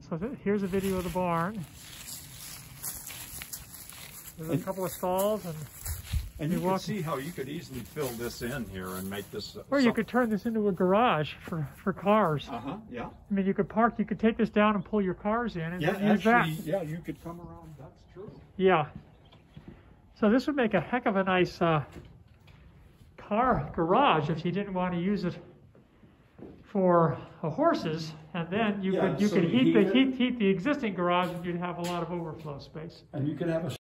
So here's a video of the barn. There's a couple of stalls, and you can see how you could easily fill this in here and make this. Or you could turn this into a garage for cars. Yeah. I mean, you could take this down and pull your cars in and then use that. Yeah, you could come around. That's true. Yeah. So this would make a heck of a nice car garage if you didn't want to use it for horses, and then you could heat the existing garage, and you'd have a lot of overflow space. And you could have a